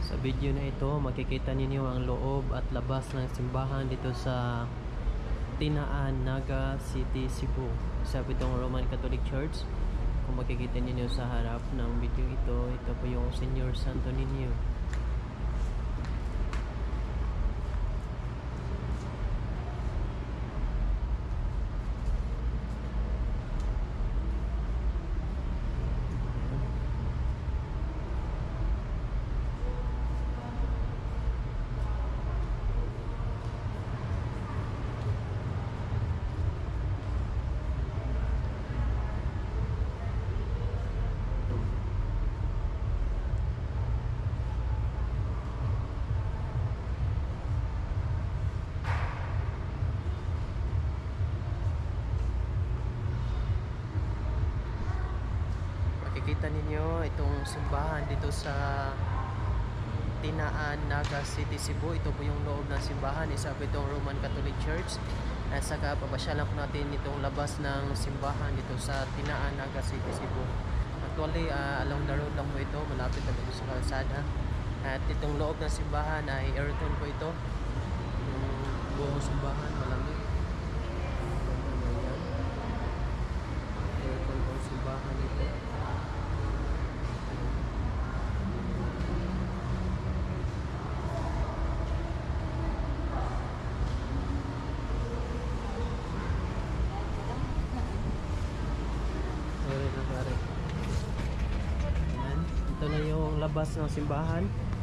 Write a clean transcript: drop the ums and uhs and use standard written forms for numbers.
Sa video na ito, makikita ninyo ang loob at labas ng simbahan dito sa Tinaan, Naga City, Cebu. Sabi itong Roman Catholic Church. Kung makikita ninyo sa harap ng video ito, ito po yung Senior Santo Niño. Makikita ninyo itong simbahan dito sa Tinaan, Naga City, Cebu. Ito po yung loob ng simbahan. Isa po itong Roman Catholic Church. At saka papasyalan po natin itong labas ng simbahan dito sa Tinaan, Naga City, Cebu. Actually, along the road lang po ito. Malapit na dito sa kalsada. At itong loob ng simbahan ay aircon po ito. Yung buong simbahan, malamig. Aircon po ang simbahan ito. Ayan. Ito na yung labas ng simbahan.